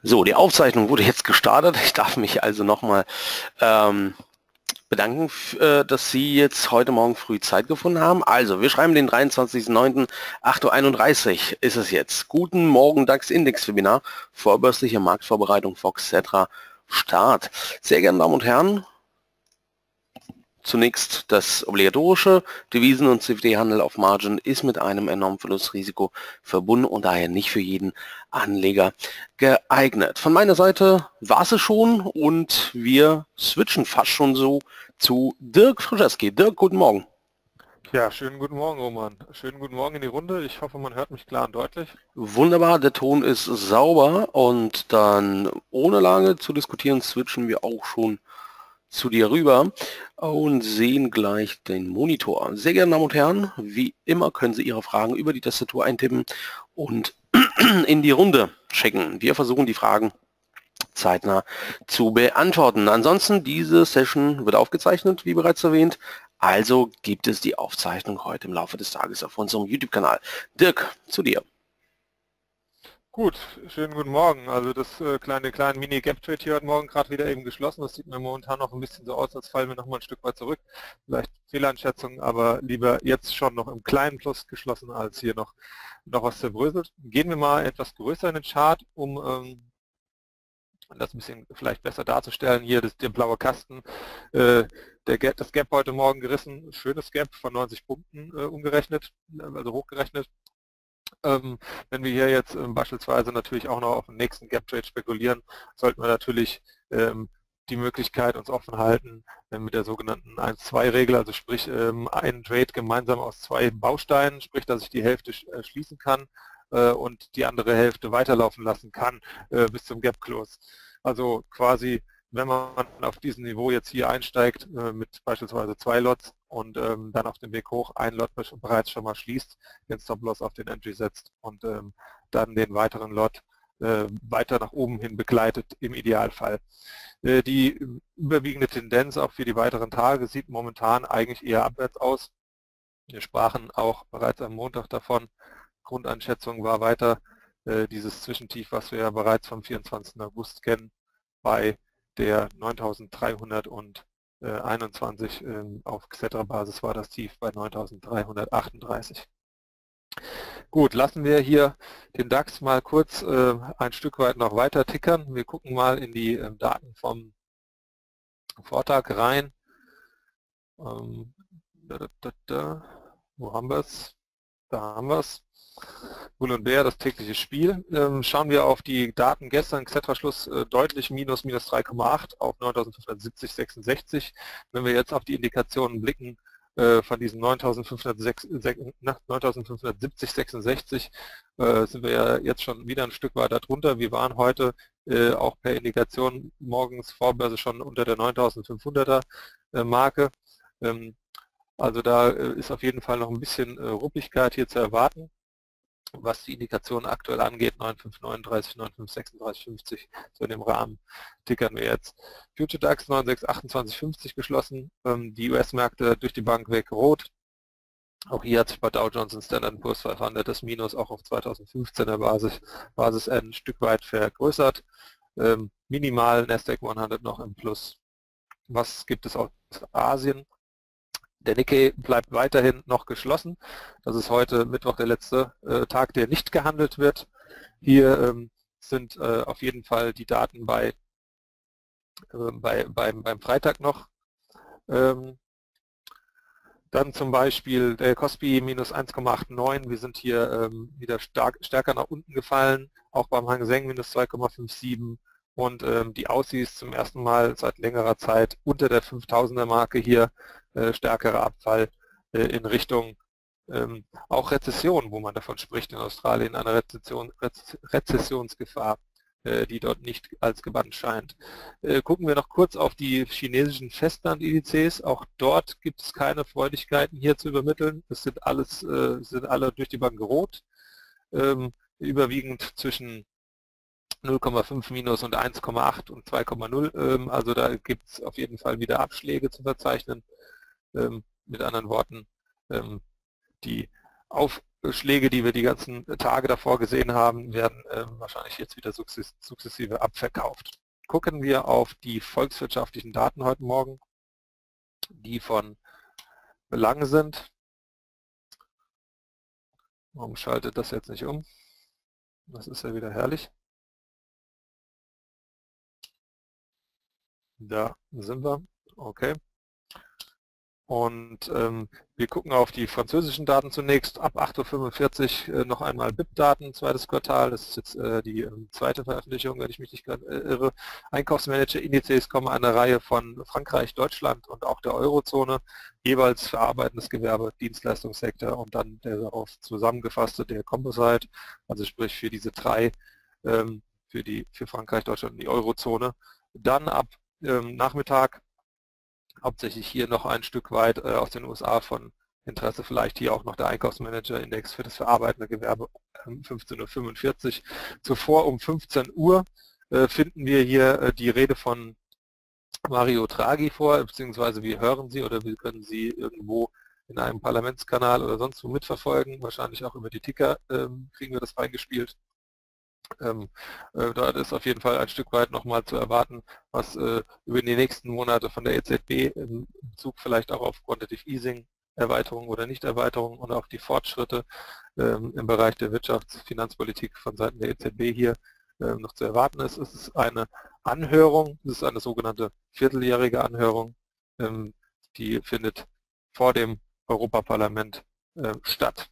So, die Aufzeichnung wurde jetzt gestartet. Ich darf mich also nochmal bedanken, dass Sie jetzt heute Morgen früh Zeit gefunden haben. Also, wir schreiben den 23.09. 8:31 Uhr ist es jetzt. Guten Morgen, DAX-Index-Webinar, vorbörsliche Marktvorbereitung, Fox, etc. Start. Sehr geehrte Damen und Herren, zunächst das obligatorische Devisen- und CFD-Handel auf Margin ist mit einem enormen Verlustrisiko verbunden und daher nicht für jeden Anleger geeignet. Von meiner Seite war es schon und wir switchen fast schon so zu Dirk Frischewski. Dirk, guten Morgen. Ja, schönen guten Morgen, Roman. Schönen guten Morgen in die Runde. Ich hoffe, man hört mich klar und deutlich. Wunderbar, der Ton ist sauber und dann ohne lange zu diskutieren switchen wir auch schon zu dir rüber und sehen gleich den Monitor. Sehr geehrte Damen und Herren, wie immer können Sie Ihre Fragen über die Tastatur eintippen und in die Runde schicken. Wir versuchen die Fragen zeitnah zu beantworten. Ansonsten, diese Session wird aufgezeichnet, wie bereits erwähnt. Also gibt es die Aufzeichnung heute im Laufe des Tages auf unserem YouTube-Kanal. Dirk, zu dir. Gut, schönen guten Morgen. Also das kleine Mini-Gap-Trade hier heute Morgen gerade wieder eben geschlossen. Das sieht mir momentan noch ein bisschen so aus, als fallen wir noch mal ein Stück weit zurück. Vielleicht Fehleinschätzung, aber lieber jetzt schon noch im kleinen Plus geschlossen, als hier noch was zerbröselt. Gehen wir mal etwas größer in den Chart, um das ein bisschen vielleicht besser darzustellen. Hier der blaue Kasten, das Gap heute Morgen gerissen. Schönes Gap von 90 Punkten umgerechnet, also hochgerechnet. Wenn wir hier jetzt beispielsweise natürlich auch noch auf den nächsten Gap Trade spekulieren, sollten wir natürlich die Möglichkeit uns offen halten mit der sogenannten 1-2-Regel, also sprich einen Trade gemeinsam aus zwei Bausteinen, sprich, dass ich die Hälfte schließen kann und die andere Hälfte weiterlaufen lassen kann bis zum Gap Close. Also quasi, wenn man auf diesem Niveau jetzt hier einsteigt mit beispielsweise 2 Lots und dann auf dem Weg hoch ein Lot bereits schon mal schließt, den Stop-Loss auf den Entry setzt und dann den weiteren Lot weiter nach oben hin begleitet im Idealfall. Die überwiegende Tendenz auch für die weiteren Tage sieht momentan eigentlich eher abwärts aus. Wir sprachen auch bereits am Montag davon. Grundeinschätzung war weiter dieses Zwischentief, was wir ja bereits vom 24. August kennen, bei der 9.321 auf Xetra-Basis war das Tief bei 9.338. Gut, lassen wir hier den DAX mal kurz ein Stück weit noch weiter tickern. Wir gucken mal in die Daten vom Vortag rein. Wo haben wir es? Da haben wir es. Bull und Bär, das tägliche Spiel. Schauen wir auf die Daten gestern, Xetra-Schluss deutlich minus 3,8 auf 9.570,66. Wenn wir jetzt auf die Indikationen blicken, von diesen 9.570,66 sind wir ja jetzt schon wieder ein Stück weiter drunter. Wir waren heute auch per Indikation morgens Vorbörse schon unter der 9.500er Marke. Also da ist auf jeden Fall noch ein bisschen Ruppigkeit hier zu erwarten. Was die Indikationen aktuell angeht, 9.539, 9.536,50, so in dem Rahmen tickern wir jetzt. Future DAX 9.628,50 geschlossen, die US-Märkte durch die Bank weg rot. Auch hier hat sich bei Dow Jones und Standard & Poor's 500 das Minus auch auf 2015er Basis ein Stück weit vergrößert. Minimal Nasdaq 100 noch im Plus. Was gibt es aus Asien? Der Nikkei bleibt weiterhin noch geschlossen. Das ist heute Mittwoch der letzte Tag, der nicht gehandelt wird. Hier sind auf jeden Fall die Daten beim Freitag noch. Dann zum Beispiel der Kospi minus 1,89. Wir sind hier wieder stärker nach unten gefallen. Auch beim Hang Seng minus 2,57. Und die Aussies zum ersten Mal seit längerer Zeit unter der 5000er Marke hier, stärkerer Abfall in Richtung auch Rezession, wo man davon spricht in Australien, einer Rezessionsgefahr, die dort nicht als gebannt scheint. Gucken wir noch kurz auf die chinesischen Festlandindizes. Auch dort gibt es keine Freudigkeiten hier zu übermitteln. Es sind alle durch die Bank rot, überwiegend zwischen 0,5 minus und 1,8 und 2,0. Also da gibt es auf jeden Fall wieder Abschläge zu verzeichnen. Mit anderen Worten, die Schläge, die wir die ganzen Tage davor gesehen haben, werden wahrscheinlich jetzt wieder sukzessive abverkauft. Gucken wir auf die volkswirtschaftlichen Daten heute Morgen, die von Belang sind. Warum schaltet das jetzt nicht um? Das ist ja wieder herrlich. Da sind wir. Okay. Und wir gucken auf die französischen Daten zunächst. Ab 8:45 Uhr noch einmal BIP-Daten, zweites Quartal. Das ist jetzt die zweite Veröffentlichung, wenn ich mich nicht gerade irre. Einkaufsmanager-Indizes kommen eine Reihe von Frankreich, Deutschland und auch der Eurozone, jeweils verarbeitendes Gewerbe, Dienstleistungssektor und dann der darauf zusammengefasste, der Composite, also sprich für diese drei, für Frankreich, Deutschland und die Eurozone. Dann ab Nachmittag hauptsächlich hier noch ein Stück weit aus den USA von Interesse, vielleicht hier auch noch der Einkaufsmanager-Index für das verarbeitende Gewerbe 15:45 Uhr. Zuvor um 15 Uhr finden wir hier die Rede von Mario Draghi vor, beziehungsweise wir hören sie oder wir können sie irgendwo in einem Parlamentskanal oder sonst wo mitverfolgen, wahrscheinlich auch über die Ticker kriegen wir das reingespielt. Dort ist auf jeden Fall ein Stück weit nochmal zu erwarten, was über die nächsten Monate von der EZB im Bezug vielleicht auch auf Quantitative Easing, Erweiterung oder Nichterweiterung und auch die Fortschritte im Bereich der Finanzpolitik von Seiten der EZB hier noch zu erwarten ist. Es ist eine Anhörung, es ist eine sogenannte vierteljährige Anhörung, die findet vor dem Europaparlament statt.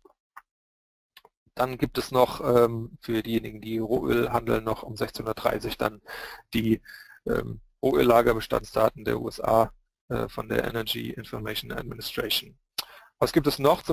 Dann gibt es noch für diejenigen, die Rohöl handeln, noch um 16:30 Uhr dann die Rohöllagerbestandsdaten der USA von der Energy Information Administration. Was gibt es noch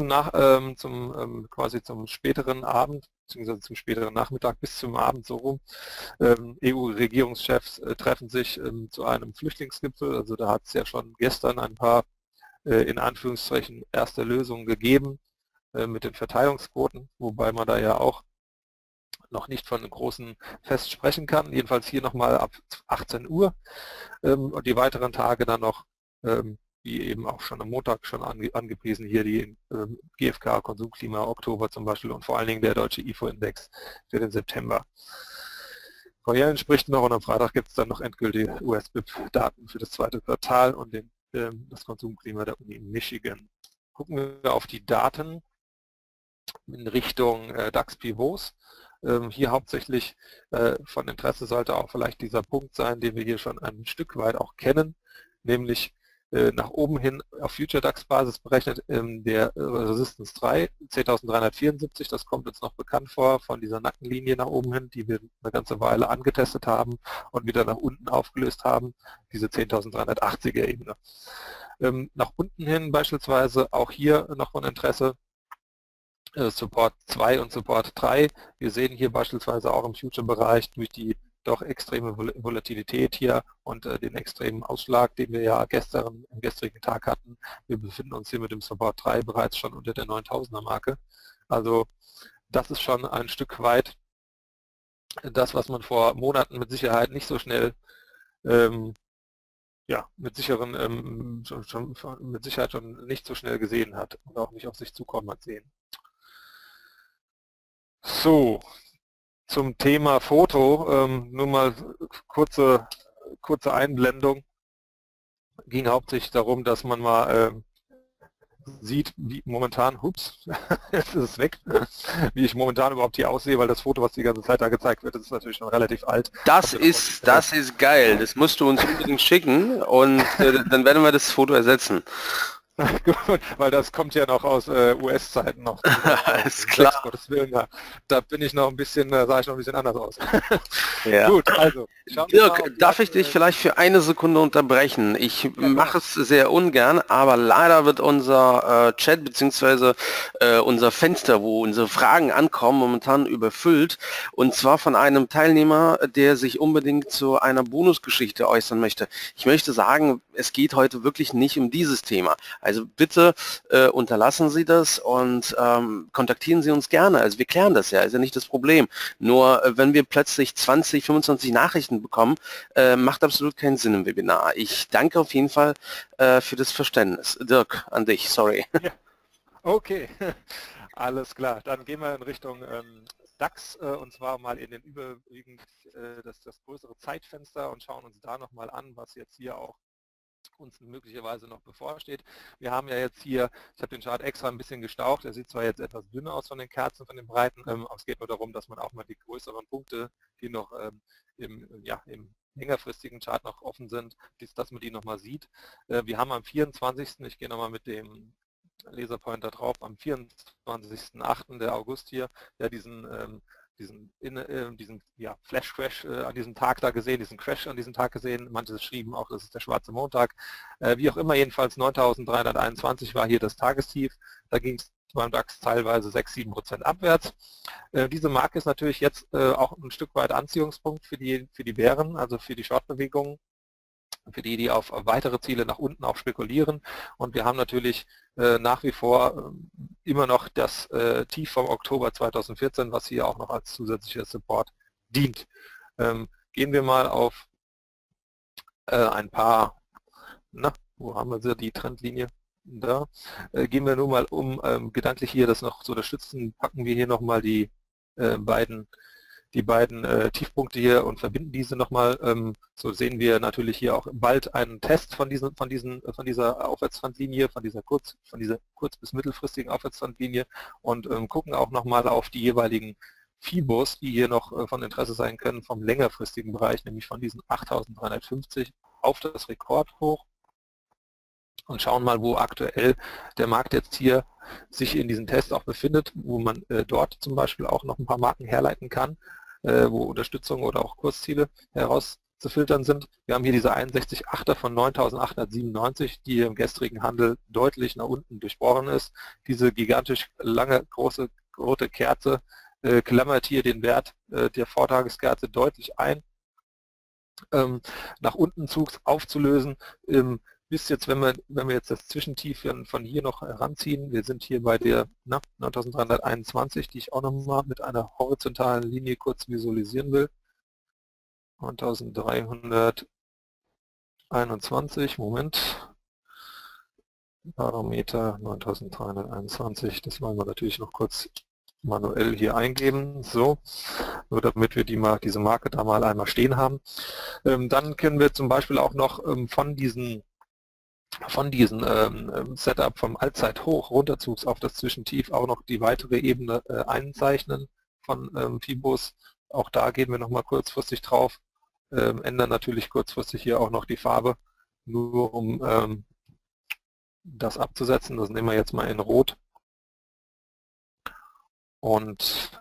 quasi zum späteren Abend, beziehungsweise zum späteren Nachmittag bis zum Abend so rum? EU-Regierungschefs treffen sich zu einem Flüchtlingsgipfel, also da hat es ja schon gestern ein paar in Anführungszeichen erste Lösungen gegeben mit den Verteilungsquoten, wobei man da ja auch noch nicht von einem großen Fest sprechen kann. Jedenfalls hier nochmal ab 18 Uhr und die weiteren Tage dann noch, wie eben auch schon am Montag schon angepriesen, hier die GfK, Konsumklima, Oktober zum Beispiel und vor allen Dingen der deutsche IFO-Index für den September. Frau Jelen spricht noch und am Freitag gibt es dann noch endgültige US-BIP-Daten für das zweite Quartal und das Konsumklima der Uni Michigan. Gucken wir auf die Daten in Richtung DAX-Pivots. Hier hauptsächlich von Interesse sollte auch vielleicht dieser Punkt sein, den wir hier schon ein Stück weit auch kennen, nämlich nach oben hin auf Future DAX-Basis berechnet der Resistance 3, 10.374, das kommt uns noch bekannt vor von dieser Nackenlinie nach oben hin, die wir eine ganze Weile angetestet haben und wieder nach unten aufgelöst haben, diese 10.380er Ebene. Nach unten hin beispielsweise auch hier noch von Interesse Support 2 und Support 3. Wir sehen hier beispielsweise auch im Future-Bereich durch die doch extreme Volatilität hier und den extremen Ausschlag, den wir ja am gestrigen Tag hatten. Wir befinden uns hier mit dem Support 3 bereits schon unter der 9000er Marke. Also das ist schon ein Stück weit das, was man vor Monaten mit Sicherheit nicht so schnell mit Sicherheit schon nicht so schnell gesehen hat und auch nicht auf sich zukommen hat sehen. So, zum Thema Foto, nur mal kurze Einblendung. Ging hauptsächlich darum, dass man mal sieht, wie momentan, jetzt ist es weg, wie ich momentan überhaupt hier aussehe, weil das Foto, was die ganze Zeit da gezeigt wird, das ist natürlich schon relativ alt. Das ist geil, das musst du uns unbedingt schicken und dann werden wir das Foto ersetzen. Gut, weil das kommt ja noch aus US-Zeiten noch. Ist klar. Gottes Willen, da bin ich noch ein bisschen, sah ich noch ein bisschen anders aus. Ja. Gut, also. Dirk, darf ich dich vielleicht für eine Sekunde unterbrechen? Ich mache es sehr ungern, aber leider wird unser Chat bzw. Unser Fenster, wo unsere Fragen ankommen, momentan überfüllt. Und zwar von einem Teilnehmer, der sich unbedingt zu einer Bonusgeschichte äußern möchte. Ich möchte sagen, es geht heute wirklich nicht um dieses Thema. Also bitte unterlassen Sie das und kontaktieren Sie uns gerne. Also wir klären das ja, ist ja nicht das Problem. Nur wenn wir plötzlich 20, 25 Nachrichten bekommen, macht absolut keinen Sinn im Webinar. Ich danke auf jeden Fall für das Verständnis. Dirk, an dich, sorry. Ja. Okay, Alles klar, dann gehen wir in Richtung DAX und zwar mal in den überwiegend das größere Zeitfenster und schauen uns da nochmal an, was jetzt hier auch uns möglicherweise noch bevorsteht. Wir haben ja jetzt hier, ich habe den Chart extra ein bisschen gestaucht, er sieht zwar jetzt etwas dünner aus von den Kerzen, von den Breiten, aber es geht nur darum, dass man auch mal die größeren Punkte, die noch im längerfristigen Chart noch offen sind, dass man die nochmal sieht. Wir haben am 24., ich gehe nochmal mit dem Laserpointer drauf, am 24.08. der August hier, ja diesen Flash Crash an diesem Tag da gesehen, diesen Crash an diesem Tag gesehen. Manche schrieben auch, das ist der schwarze Montag. Wie auch immer, jedenfalls 9.321 war hier das Tagestief. Da ging es beim DAX teilweise 6-7% abwärts. Diese Marke ist natürlich jetzt auch ein Stück weit Anziehungspunkt für die Bären, also für die Shortbewegungen, für die auf weitere Ziele nach unten auch spekulieren. Und wir haben natürlich nach wie vor immer noch das Tief vom Oktober 2014, was hier auch noch als zusätzlicher Support dient. Gehen wir mal auf ein paar, wo haben wir sie, die Trendlinie? Da. Gehen wir nur mal gedanklich hier das noch zu unterstützen, packen wir hier nochmal die beiden Tiefpunkte hier und verbinden diese nochmal. So sehen wir natürlich hier auch bald einen Test von dieser Aufwärtstrendlinie, von dieser kurz- bis mittelfristigen Aufwärtstrendlinie und gucken auch nochmal auf die jeweiligen Fibos, die hier noch von Interesse sein können vom längerfristigen Bereich, nämlich von diesen 8.350 auf das Rekordhoch. Und schauen mal, wo aktuell der Markt jetzt hier sich in diesem Test auch befindet, wo man dort zum Beispiel auch noch ein paar Marken herleiten kann, wo Unterstützung oder auch Kursziele herauszufiltern sind. Wir haben hier diese 61,8er von 9.897, die im gestrigen Handel deutlich nach unten durchbrochen ist. Diese gigantisch lange, große, rote Kerze klammert hier den Wert der Vortageskerze deutlich ein. Nach unten aufzulösen, bis jetzt, wenn wir jetzt das Zwischentief von hier noch heranziehen, wir sind hier bei der 9.321, die ich auch nochmal mit einer horizontalen Linie kurz visualisieren will. 9.321, Moment, Parameter 9.321, das wollen wir natürlich noch kurz manuell hier eingeben, so, nur damit wir diese Marke da mal einmal stehen haben. Dann können wir zum Beispiel auch noch von diesem Setup vom Allzeithoch runterzugs auf das Zwischentief auch noch die weitere Ebene einzeichnen von Fibos. Auch da gehen wir nochmal kurzfristig drauf, ändern natürlich kurzfristig hier auch noch die Farbe, nur um das abzusetzen. Das nehmen wir jetzt mal in Rot. Und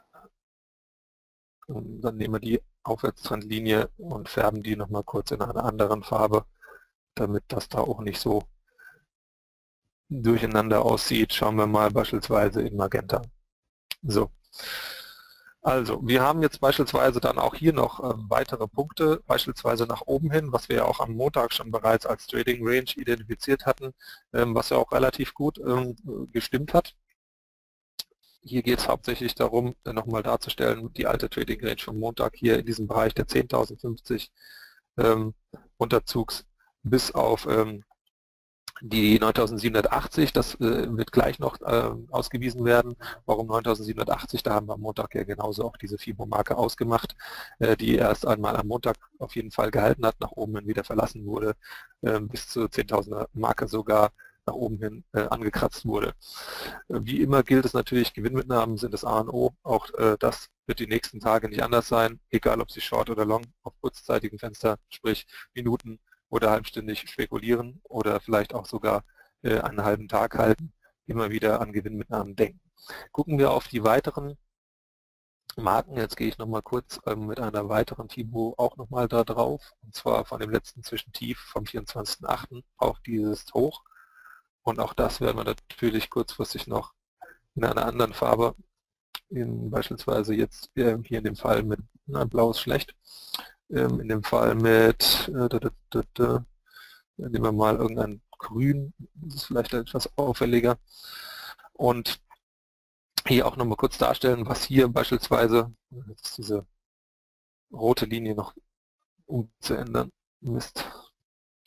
dann nehmen wir die Aufwärtstrendlinie und färben die nochmal kurz in einer anderen Farbe, damit das da auch nicht so durcheinander aussieht. Schauen wir mal beispielsweise in Magenta. So, also wir haben jetzt beispielsweise dann auch hier noch weitere Punkte, beispielsweise nach oben hin, was wir ja auch am Montag schon bereits als Trading Range identifiziert hatten, was ja auch relativ gut gestimmt hat. Hier geht es hauptsächlich darum, nochmal darzustellen, die alte Trading Range vom Montag hier in diesem Bereich der 10.050 Unterzugs bis auf die 9.780, das wird gleich noch ausgewiesen werden. Warum 9.780? Da haben wir am Montag ja genauso auch diese FIBO-Marke ausgemacht, die erst einmal am Montag auf jeden Fall gehalten hat, nach oben hin wieder verlassen wurde, bis zur 10.000er Marke sogar nach oben hin angekratzt wurde. Wie immer gilt es natürlich, Gewinnmitnahmen sind das A und O. Auch das wird die nächsten Tage nicht anders sein, egal ob Sie Short oder Long auf kurzzeitigen Fenster, sprich Minuten oder halbstündig spekulieren oder vielleicht auch sogar einen halben Tag halten, immer wieder an Gewinnmitnahmen denken. Gucken wir auf die weiteren Marken. Jetzt gehe ich nochmal kurz mit einer weiteren FIBO auch nochmal da drauf, und zwar von dem letzten Zwischentief vom 24.08. auf dieses Hoch. Und auch das werden wir natürlich kurzfristig noch in einer anderen Farbe, beispielsweise jetzt hier in dem Fall mit Blau ist schlecht, in dem Fall mit, nehmen wir mal irgendein Grün, das ist vielleicht etwas auffälliger, und hier auch nochmal kurz darstellen, was hier beispielsweise, jetzt ist diese rote Linie noch umzuändern, Mist,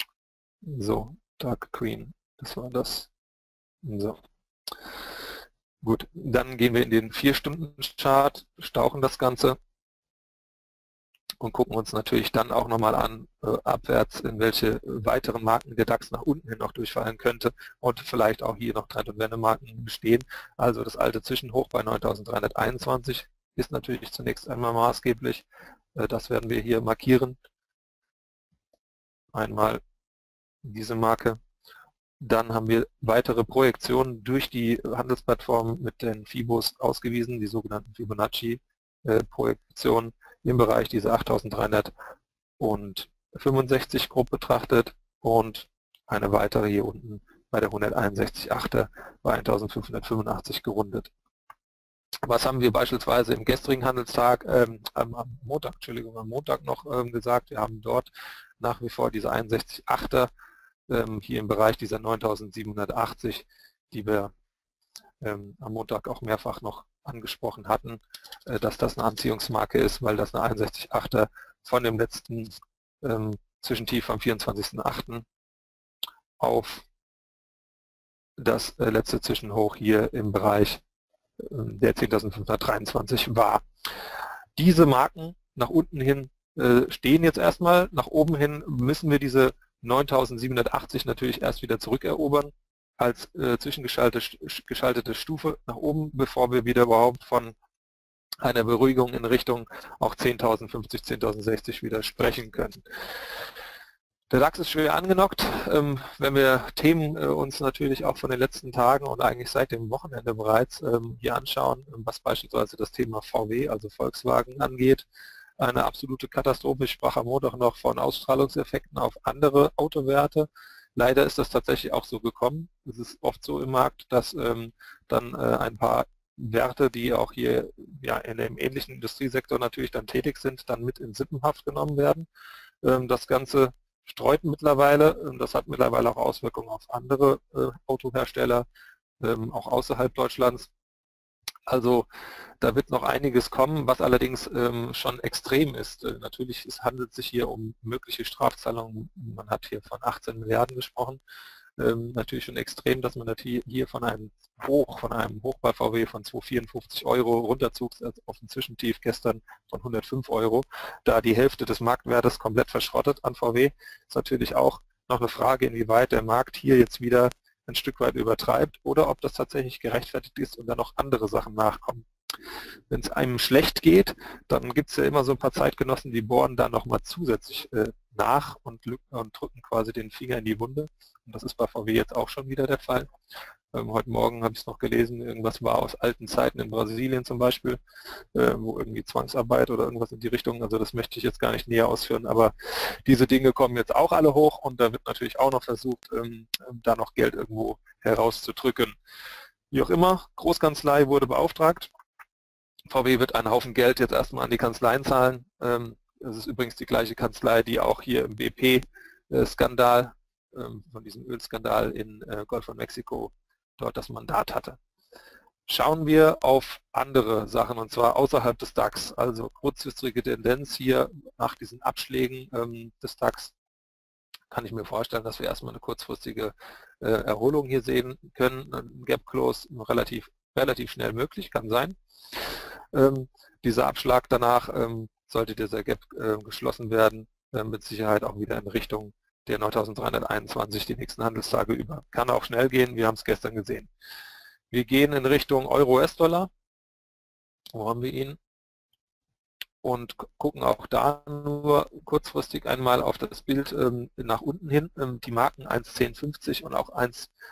so, Dark Green, das war das, so. Gut, dann gehen wir in den 4-Stunden-Chart, stauchen das Ganze und gucken uns natürlich dann auch nochmal an, abwärts, in welche weiteren Marken der DAX nach unten hin noch durchfallen könnte und vielleicht auch hier noch Trend- und Wendemarken bestehen. Also das alte Zwischenhoch bei 9.321 ist natürlich zunächst einmal maßgeblich. Das werden wir hier markieren. Einmal diese Marke. Dann haben wir weitere Projektionen durch die Handelsplattform mit den Fibos ausgewiesen, die sogenannten Fibonacci-Projektionen im Bereich dieser 8.365 grob betrachtet und eine weitere hier unten bei der 161,8er bei 1.585 gerundet. Was haben wir beispielsweise im gestrigen Handelstag, am Montag noch gesagt? Wir haben dort nach wie vor diese 61,8er hier im Bereich dieser 9.780, die wir am Montag auch mehrfach noch angesprochen hatten, dass das eine Anziehungsmarke ist, weil das eine 61,8er von dem letzten Zwischentief am 24.8. auf das letzte Zwischenhoch hier im Bereich der 10.523 war. Diese Marken nach unten hin stehen jetzt erstmal, nach oben hin müssen wir diese 9.780 natürlich erst wieder zurückerobern als zwischengeschaltete Stufe nach oben, bevor wir wieder überhaupt von einer Beruhigung in Richtung auch 10.050, 10.060 wieder sprechen können. Der DAX ist schwer angenockt. Wenn wir Themen uns natürlich auch von den letzten Tagen und eigentlich seit dem Wochenende bereits hier anschauen, was beispielsweise das Thema VW, also Volkswagen, angeht, eine absolute Katastrophe. Ich sprach am Montag noch von Ausstrahlungseffekten auf andere Autowerte. Leider ist das tatsächlich auch so gekommen. Es ist oft so im Markt, dass dann ein paar Werte, die auch hier ja in dem ähnlichen Industriesektor natürlich dann tätig sind, dann mit in Sippenhaft genommen werden. Das Ganze streut mittlerweile, das hat mittlerweile auch Auswirkungen auf andere Autohersteller, auch außerhalb Deutschlands. Also da wird noch einiges kommen, was allerdings schon extrem ist. Natürlich, es handelt sich hier um mögliche Strafzahlungen. Man hat hier von 18 Milliarden gesprochen. Natürlich schon extrem, dass man hier von einem Hoch bei VW von 254 Euro runterzog auf ein Zwischentief gestern von 105 Euro, da die Hälfte des Marktwertes komplett verschrottet an VW, ist natürlich auch noch eine Frage, inwieweit der Markt hier jetzt wieder ein Stück weit übertreibt oder ob das tatsächlich gerechtfertigt ist und dann noch andere Sachen nachkommen. Wenn es einem schlecht geht, dann gibt es ja immer so ein paar Zeitgenossen, die bohren da nochmal zusätzlich nach und drücken quasi den Finger in die Wunde. Und das ist bei VW jetzt auch schon wieder der Fall. Heute Morgen habe ich es noch gelesen, irgendwas war aus alten Zeiten in Brasilien zum Beispiel, wo irgendwie Zwangsarbeit oder irgendwas in die Richtung, also das möchte ich jetzt gar nicht näher ausführen, aber diese Dinge kommen jetzt auch alle hoch und da wird natürlich auch noch versucht, da noch Geld irgendwo herauszudrücken. Wie auch immer, Großkanzlei wurde beauftragt. VW wird einen Haufen Geld jetzt erstmal an die Kanzleien zahlen. Das ist übrigens die gleiche Kanzlei, die auch hier im BP-Skandal, von diesem Ölskandal in Golf von Mexiko, dort das Mandat hatte. Schauen wir auf andere Sachen, und zwar außerhalb des DAX, also kurzfristige Tendenz hier nach diesen Abschlägen des DAX, kann ich mir vorstellen, dass wir erstmal eine kurzfristige Erholung hier sehen können. Ein Gap Close relativ schnell möglich, kann sein. Dieser Abschlag danach, sollte dieser Gap geschlossen werden, mit Sicherheit auch wieder in Richtung der 9.321 die nächsten Handelstage über. Kann auch schnell gehen, wir haben es gestern gesehen. Wir gehen in Richtung Euro-US-Dollar. Wo haben wir ihn? Und gucken auch da nur kurzfristig einmal auf das Bild nach unten hin. Die Marken 1,1050 und auch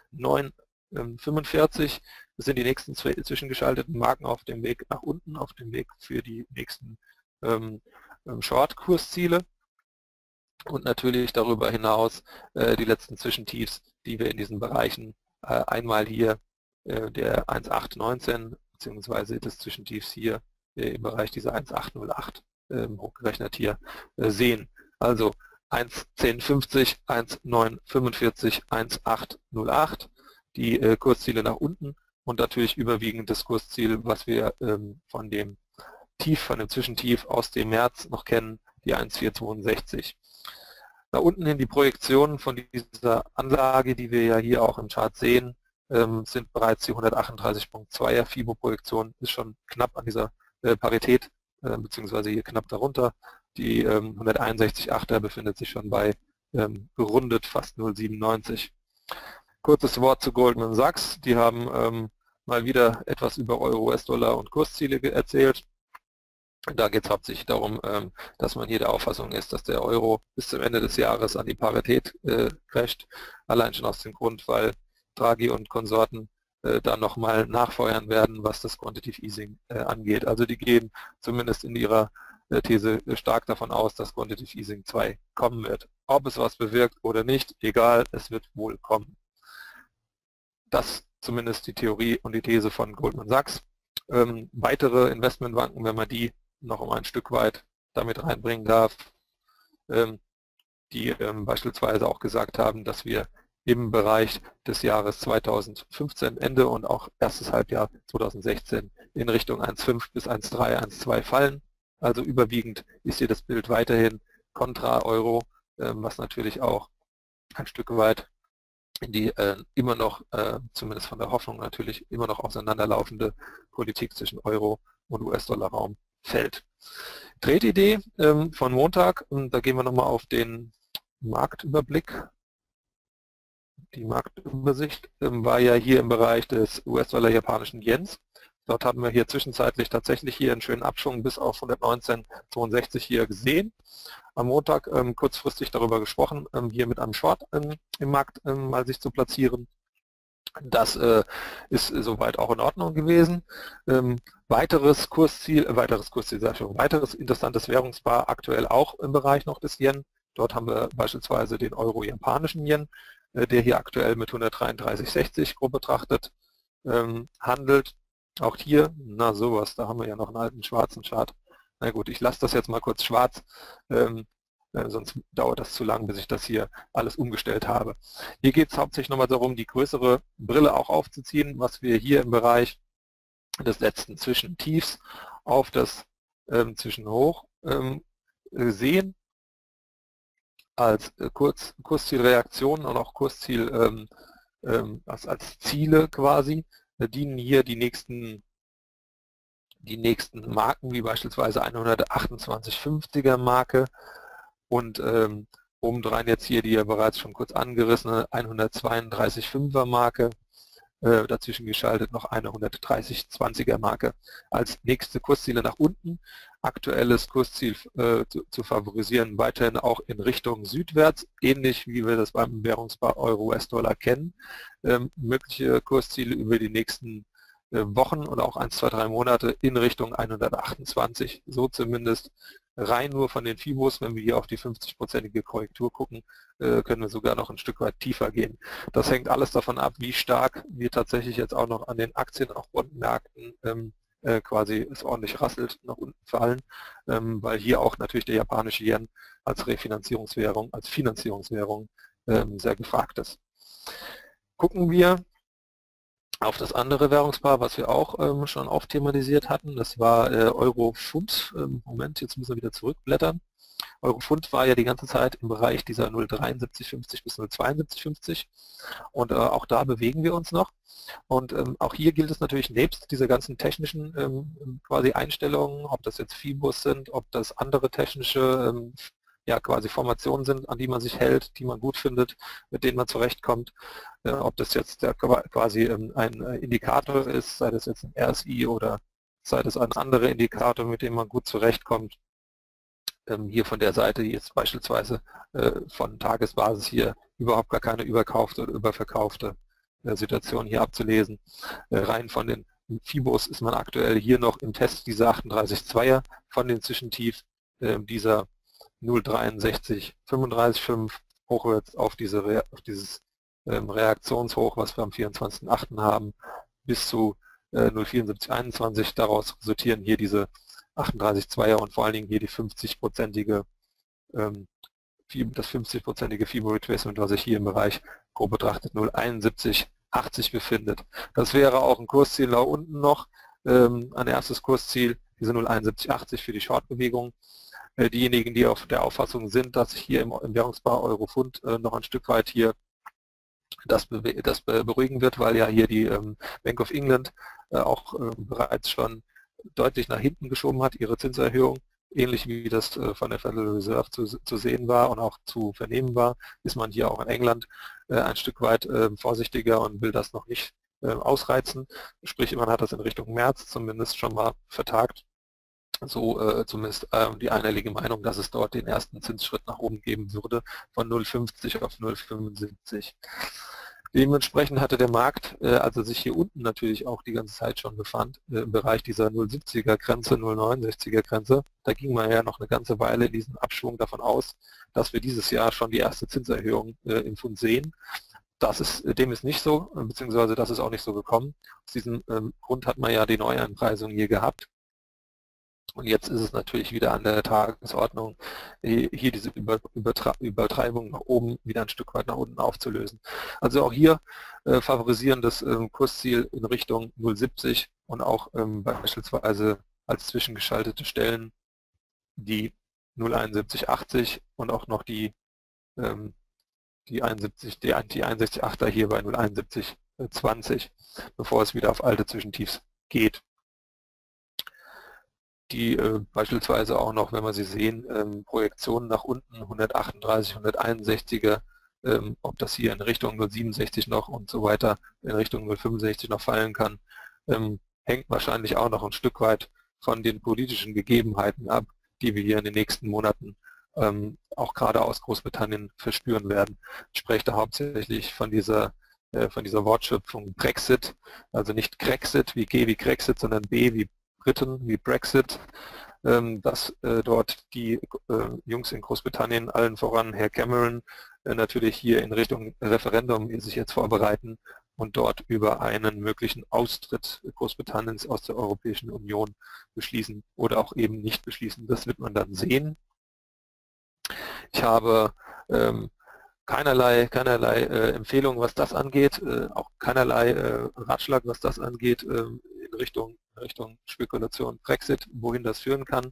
1,945. Das sind die nächsten zwischengeschalteten Marken auf dem Weg nach unten, auf dem Weg für die nächsten Short-Kursziele. Und natürlich darüber hinaus die letzten Zwischentiefs, die wir in diesen Bereichen einmal hier der 1,819 bzw. des Zwischentiefs hier im Bereich dieser 1,808 hochgerechnet hier sehen. Also 1,1050, 1,945, 1,808, die Kursziele nach unten und natürlich überwiegend das Kursziel, was wir von dem Zwischentief aus dem März noch kennen, die 1,462. Nach unten hin die Projektion von dieser Anlage, die wir ja hier auch im Chart sehen, sind bereits die 138,2er FIBO-Projektion, ist schon knapp an dieser Parität, beziehungsweise hier knapp darunter. Die 161,8er befindet sich schon bei gerundet fast 0,97. Kurzes Wort zu Goldman Sachs. Die haben mal wieder etwas über Euro, US-Dollar und Kursziele erzählt. Da geht es hauptsächlich darum, dass man hier der Auffassung ist, dass der Euro bis zum Ende des Jahres an die Parität crasht. Allein schon aus dem Grund, weil Draghi und Konsorten da nochmal nachfeuern werden, was das Quantitative Easing angeht. Also die gehen zumindest in ihrer These stark davon aus, dass Quantitative Easing 2 kommen wird. Ob es was bewirkt oder nicht, egal, es wird wohl kommen. Das zumindest die Theorie und die These von Goldman Sachs. Weitere Investmentbanken, wenn man die noch um ein Stück weit damit reinbringen darf, die beispielsweise auch gesagt haben, dass wir im Bereich des Jahres 2015 Ende und auch erstes Halbjahr 2016 in Richtung 1,5 bis 1,3, 1,2 fallen. Also überwiegend ist hier das Bild weiterhin kontra Euro, was natürlich auch ein Stück weit in die immer noch, zumindest von der Hoffnung natürlich, immer noch auseinanderlaufende Politik zwischen Euro und US-Dollar-Raum fällt. Trade-Idee von Montag, da gehen wir nochmal auf den Marktüberblick. Die Marktübersicht war ja hier im Bereich des US-Dollar-japanischen Yens. Dort haben wir hier zwischenzeitlich tatsächlich hier einen schönen Abschwung bis auf 119,62 hier gesehen. Am Montag kurzfristig darüber gesprochen, hier mit einem Short im Markt mal sich zu platzieren. Das ist soweit auch in Ordnung gewesen. Weiteres interessantes Währungspaar aktuell auch im Bereich noch des Yen. Dort haben wir beispielsweise den Euro-japanischen Yen, der hier aktuell mit 133,60 grob betrachtet handelt. Auch hier, na sowas, da haben wir ja noch einen alten schwarzen Chart. Na gut, ich lasse das jetzt mal kurz schwarz, sonst dauert das zu lang, bis ich das hier alles umgestellt habe. Hier geht es hauptsächlich nochmal darum, die größere Brille auch aufzuziehen, was wir hier im Bereich des letzten Zwischentiefs auf das Zwischenhoch sehen, als Kurszielreaktion und auch Kursziel als Ziele quasi. Dienen hier die nächsten Marken, wie beispielsweise 128,50er Marke und obendrein jetzt hier die ja bereits schon kurz angerissene 132,5er Marke, dazwischen geschaltet noch eine 130,20er Marke als nächste Kursziele nach unten. Aktuelles Kursziel zu favorisieren, weiterhin auch in Richtung südwärts, ähnlich wie wir das beim Währungspaar Euro-US-Dollar kennen. Mögliche Kursziele über die nächsten Wochen oder auch 1, 2, 3 Monate in Richtung 128, so zumindest rein nur von den Fibos. Wenn wir hier auf die 50-prozentige Korrektur gucken, können wir sogar noch ein Stück weit tiefer gehen. Das hängt alles davon ab, wie stark wir tatsächlich jetzt auch noch an den Aktien, auch Bondmärkten quasi es ordentlich rasselt, nach unten fallen, weil hier auch natürlich der japanische Yen als Refinanzierungswährung, als Finanzierungswährung sehr gefragt ist. Gucken wir auf das andere Währungspaar, was wir auch schon oft thematisiert hatten, das war Euro-Pfund. Moment, jetzt müssen wir wieder zurückblättern. Euro-Pfund war ja die ganze Zeit im Bereich dieser 0,7350 bis 0,7250 und auch da bewegen wir uns noch. Und auch hier gilt es natürlich nebst dieser ganzen technischen quasi Einstellungen, ob das jetzt Fibos sind, ob das andere technische ja, quasi Formationen sind, an die man sich hält, die man gut findet, mit denen man zurechtkommt, ob das jetzt quasi ein Indikator ist, sei das jetzt ein RSI oder sei das ein anderer Indikator, mit dem man gut zurechtkommt. Hier von der Seite jetzt beispielsweise von Tagesbasis hier überhaupt gar keine überkaufte oder überverkaufte Situation hier abzulesen. Rein von den Fibos ist man aktuell hier noch im Test dieser 38,2er von den Zwischentief dieser 0,63, 35,5 hochwärts auf dieses Reaktionshoch, was wir am 24.8. haben, bis zu 0,7421. Daraus resultieren hier diese 38,2er und vor allen Dingen hier die 50-prozentige das 50-prozentige Fibo Retracement, was sich hier im Bereich grob betrachtet 0,7180 befindet. Das wäre auch ein Kursziel nach unten noch, ein erstes Kursziel, diese 0,7180 für die Short-Bewegung. Diejenigen, die auf der Auffassung sind, dass sich hier im Währungspaar Euro-Pfund noch ein Stück weit hier das beruhigen wird, weil ja hier die Bank of England auch bereits schon deutlich nach hinten geschoben hat, ihre Zinserhöhung. Ähnlich wie das von der Federal Reserve zu sehen war und auch zu vernehmen war, ist man hier auch in England ein Stück weit vorsichtiger und will das noch nicht ausreizen. Sprich, man hat das in Richtung März zumindest schon mal vertagt. So zumindest die einhellige Meinung, dass es dort den ersten Zinsschritt nach oben geben würde von 0,50 auf 0,75. Dementsprechend hatte der Markt, als er sich hier unten natürlich auch die ganze Zeit schon befand, im Bereich dieser 0,70er Grenze, 0,69er Grenze, da ging man ja noch eine ganze Weile diesen Abschwung davon aus, dass wir dieses Jahr schon die erste Zinserhöhung im Pfund sehen. Dem ist nicht so, beziehungsweise das ist auch nicht so gekommen. Aus diesem Grund hat man ja die Neueinpreisung hier gehabt. Und jetzt ist es natürlich wieder an der Tagesordnung, hier diese Übertreibung nach oben wieder ein Stück weit nach unten aufzulösen. Also auch hier favorisieren das Kursziel in Richtung 0,70 und auch beispielsweise als zwischengeschaltete Stellen die 0,7180 und auch noch die 61,8er hier bei 0,7120, bevor es wieder auf alte Zwischentiefs geht. Die beispielsweise auch noch, wenn wir sie sehen, Projektionen nach unten, 138, 161er, ob das hier in Richtung 067 noch und so weiter, in Richtung 065 noch fallen kann, hängt wahrscheinlich auch noch ein Stück weit von den politischen Gegebenheiten ab, die wir hier in den nächsten Monaten auch gerade aus Großbritannien verspüren werden. Ich spreche da hauptsächlich von dieser Wortschöpfung Brexit, also nicht Grexit wie G wie Grexit, sondern B wie Briten, wie Brexit, dass dort die Jungs in Großbritannien, allen voran Herr Cameron, natürlich hier in Richtung Referendum sich jetzt vorbereiten und dort über einen möglichen Austritt Großbritanniens aus der Europäischen Union beschließen oder auch eben nicht beschließen. Das wird man dann sehen. Ich habe keinerlei Empfehlung, was das angeht, auch keinerlei Ratschlag, was das angeht, in Richtung Spekulation Brexit, wohin das führen kann.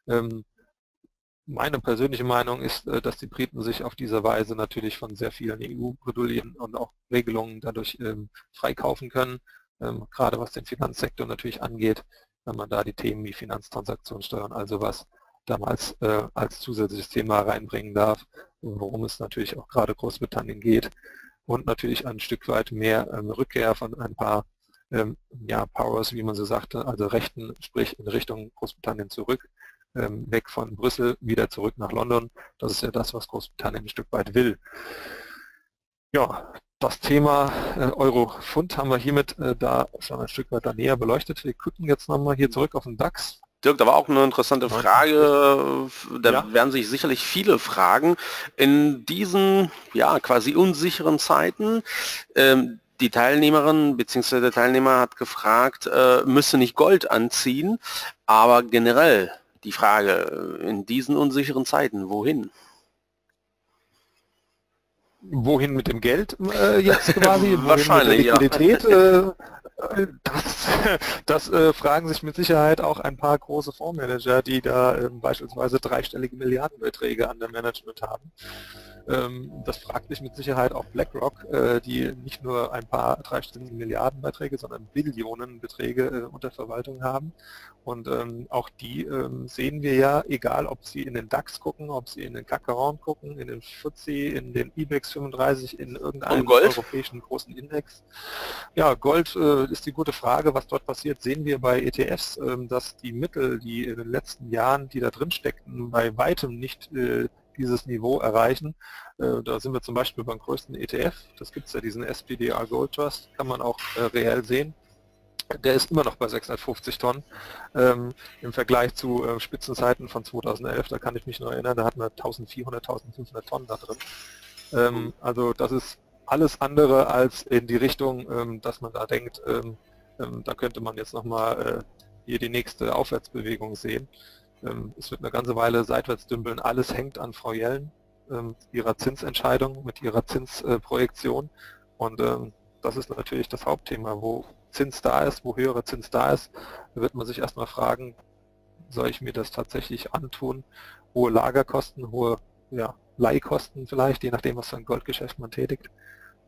Meine persönliche Meinung ist, dass die Briten sich auf diese Weise natürlich von sehr vielen EU-Modulien und auch Regelungen dadurch freikaufen können, gerade was den Finanzsektor natürlich angeht, wenn man da die Themen wie Finanztransaktionssteuer und also was damals als zusätzliches Thema reinbringen darf, worum es natürlich auch gerade Großbritannien geht und natürlich ein Stück weit mehr Rückkehr von ein paar Powers, wie man so sagte, also Rechten, sprich in Richtung Großbritannien zurück, weg von Brüssel, wieder zurück nach London. Das ist ja das, was Großbritannien ein Stück weit will. Ja, das Thema Euro-Pfund haben wir hiermit da schon ein Stück weit näher beleuchtet. Wir gucken jetzt nochmal hier zurück auf den DAX. Dirk, da war auch eine interessante Frage, da werden sich sicherlich viele fragen. In diesen quasi unsicheren Zeiten, die Teilnehmerin bzw. der Teilnehmer hat gefragt, müsste nicht Gold anziehen, aber generell die Frage, in diesen unsicheren Zeiten, wohin? Wohin mit dem Geld jetzt quasi? Wahrscheinlich, wohin mit der Liquidität? Das fragen sich mit Sicherheit auch ein paar große Fondsmanager, die da beispielsweise dreistellige Milliardenbeträge an der Management haben. Das fragt sich mit Sicherheit auch BlackRock, die nicht nur ein paar dreistellige Milliardenbeträge, sondern Billionenbeträge unter Verwaltung haben. Und auch die sehen wir ja, egal ob sie in den DAX gucken, ob sie in den CAC 40 gucken, in den FTSE, in den IBEX 35, in irgendeinem europäischen großen Index. Ja, Gold ist die gute Frage, was dort passiert, sehen wir bei ETFs, dass die Mittel, die in den letzten Jahren, die da drin steckten, bei weitem nicht dieses Niveau erreichen. Da sind wir zum Beispiel beim größten ETF, das gibt es ja, diesen SPDR Gold Trust, kann man auch reell sehen. Der ist immer noch bei 650 Tonnen. Im Vergleich zu Spitzenzeiten von 2011, da kann ich mich noch erinnern, da hatten wir 1400, 1500 Tonnen da drin. Also das ist alles andere als in die Richtung, dass man da denkt, da könnte man jetzt nochmal hier die nächste Aufwärtsbewegung sehen. Es wird eine ganze Weile seitwärts dümpeln. Alles hängt an Frau Yellen, ihrer Zinsentscheidung, mit ihrer Zinsprojektion. Und das ist natürlich das Hauptthema. Wo Zins da ist, wo höherer Zins da ist, da wird man sich erstmal fragen, soll ich mir das tatsächlich antun? Hohe Lagerkosten, hohe Leihkosten vielleicht, je nachdem, was für ein Goldgeschäft man tätigt.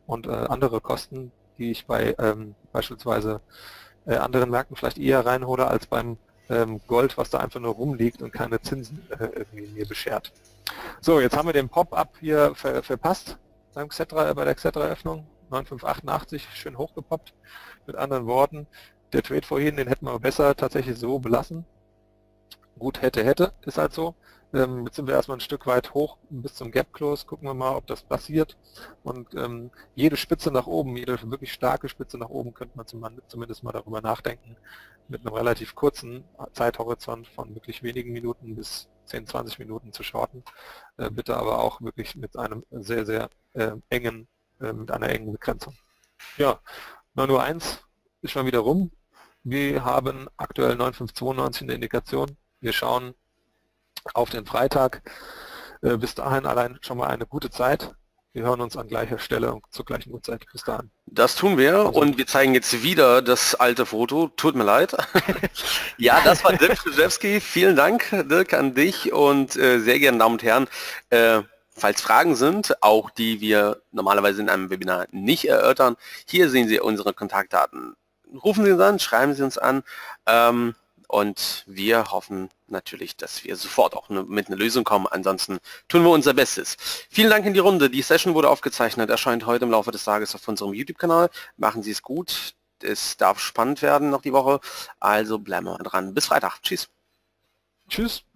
und andere Kosten, die ich bei beispielsweise anderen Märkten vielleicht eher reinhole als beim Gold, was da einfach nur rumliegt und keine Zinsen irgendwie mir beschert. So, jetzt haben wir den Pop-up hier verpasst bei der Xetra-Öffnung. 9588, schön hochgepoppt. Mit anderen Worten, der Trade vorhin, den hätten wir besser tatsächlich so belassen. Gut, hätte, ist halt so. Jetzt sind wir erstmal ein Stück weit hoch bis zum Gap Close, gucken wir mal, ob das passiert. Und jede Spitze nach oben, jede wirklich starke Spitze nach oben, könnte man zumindest mal darüber nachdenken, mit einem relativ kurzen Zeithorizont von wirklich wenigen Minuten bis 10, 20 Minuten zu shorten. Bitte aber auch wirklich mit einem sehr, sehr engen, mit einer engen Begrenzung. Ja, 9:01 ist schon wieder rum. Wir haben aktuell 9,592 in der Indikation. Wir schauen auf den Freitag. Bis dahin allein schon mal eine gute Zeit. Wir hören uns an gleicher Stelle und zur gleichen Uhrzeit. Bis dahin. Das tun wir und wir zeigen jetzt wieder das alte Foto. Tut mir leid. Ja, das war Dirk Krzyzewski. Vielen Dank, Dirk, an dich und sehr gerne Damen und Herren. Falls Fragen sind, auch die wir normalerweise in einem Webinar nicht erörtern, hier sehen Sie unsere Kontaktdaten. Rufen Sie uns an, schreiben Sie uns an und wir hoffen natürlich, dass wir sofort auch mit einer Lösung kommen. Ansonsten tun wir unser Bestes. Vielen Dank in die Runde. Die Session wurde aufgezeichnet, erscheint heute im Laufe des Tages auf unserem YouTube-Kanal. Machen Sie es gut. Es darf spannend werden noch die Woche. Also bleiben wir dran. Bis Freitag. Tschüss. Tschüss.